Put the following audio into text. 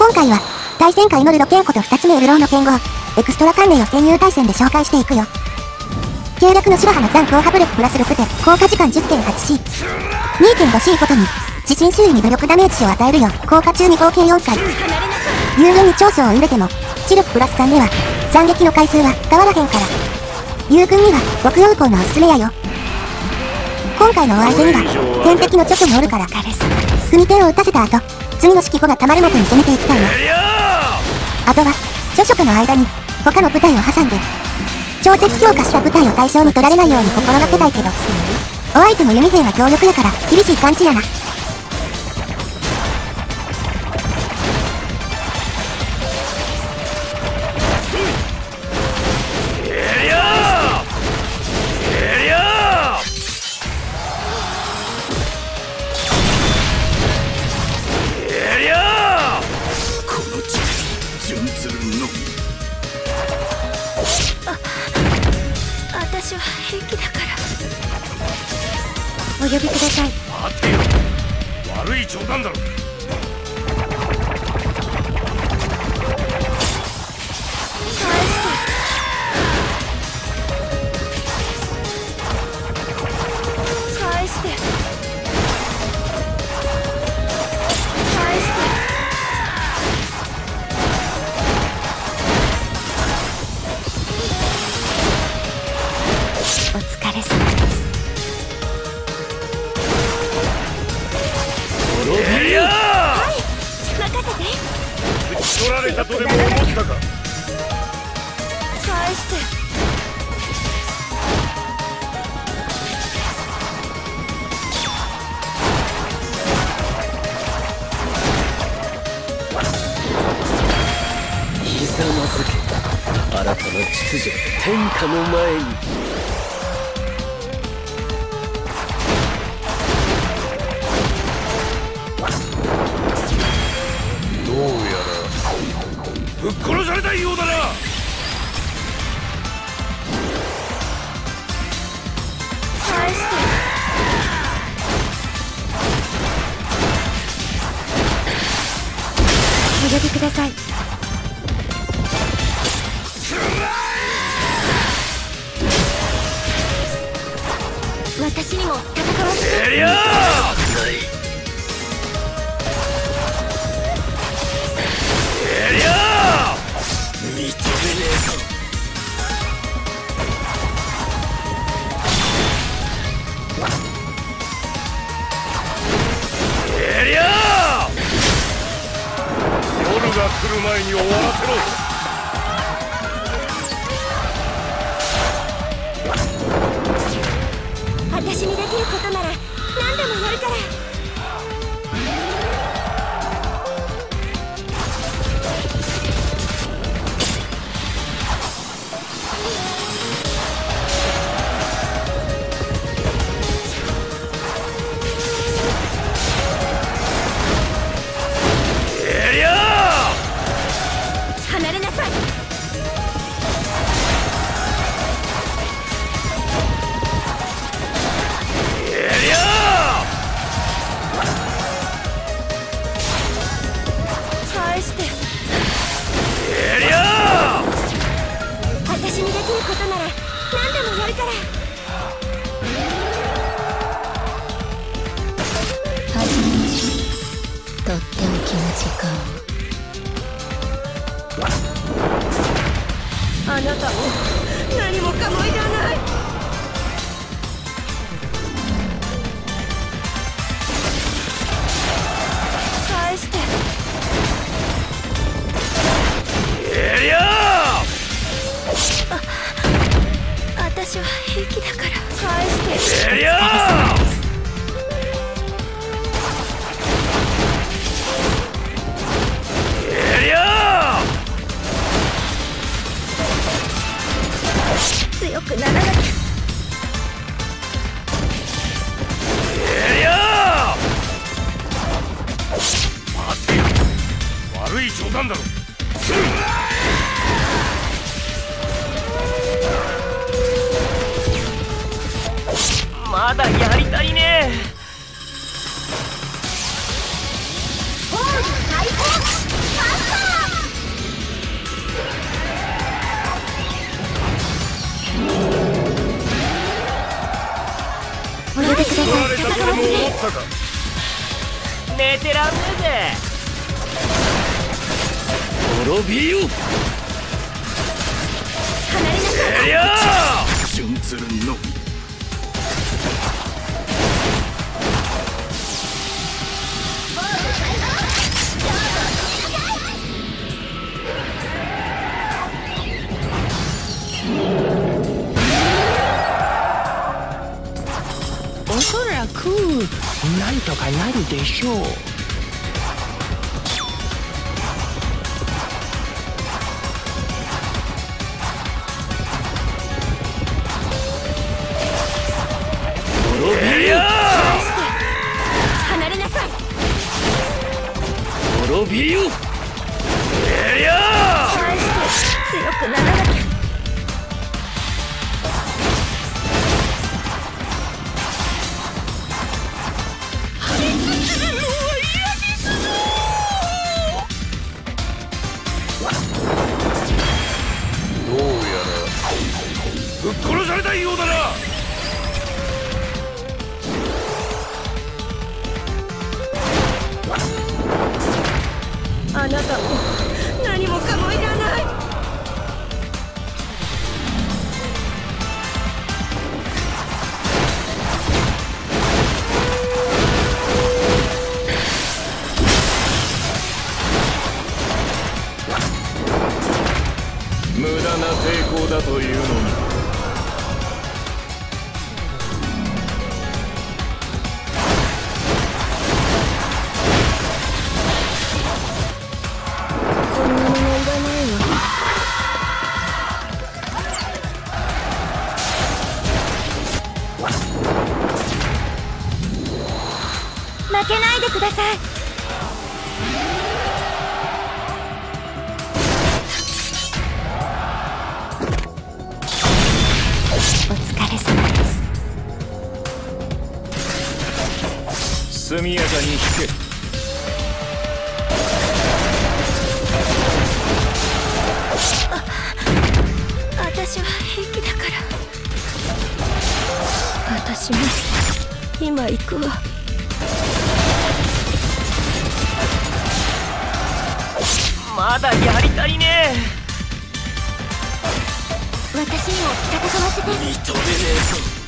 今回は、対戦界のルドケンコと2つ目ウルローの剣豪、エクストラ関連を潜入対戦で紹介していくよ。計略の白浜残高波力プラス6で、効果時間 10.8C。2.5C ごとに、自身周囲に武力ダメージを与えるよ。効果中に合計4回。有軍に長所を入れても、知力プラス3では、斬撃の回数は変わらへんから。有軍には、極陽光のおすすめやよ。今回のお相手には、天敵のチョチョもおるから、組み手を打たせた後、次の指揮後がたまるごとに攻めていきたいよ。あとは、諸職の間に、他の部隊を挟んで、超絶強化した部隊を対象に取られないように心がけたいけど、お相手も弓兵が強力やから厳しい感じやな。 私は平気だから。お呼びください。 待てよ、悪い冗談だろ。 返してお疲れ様です。はい、任せて。 打ち取られたとでも思ったか。 返して。 ひざまずけ、新たな秩序天下の前に。 どうやらぶっ殺されたいようだな。 返して。お呼びください。私にも戦わせて。 認めねえぞ。 夜が来る前に終わらせろ。 私にできることなら何でもやるから。離れなさい。返して。私にできることなら何でもやるから。始めましょう。とっておきの時間を。あなたも何もかもいらない。返して。私は平気だから返して。強くならなきゃ。 待てよ、悪い冗談だろ。 まだやりたいね。 ホール最高。 てください。 取られたとでも思ったか。 寝てらんねえぜ。 滅びよ。 離れなさい。 や純鶴のおそらくなんとかなるでしょう。 離れなさい。 滅びよ。 返して強くならなきゃ。 どうやらぶっ殺されたようだな。 あなたも何もかもいらない。 無駄な抵抗だというのに。 こんなものいらないわ。負けないでください。お疲れ様です。 速やかに引け。 私は平気だから。私も今行くわ。 まだやり足りねえ。 私にも戦わせて。 認めねえぞ。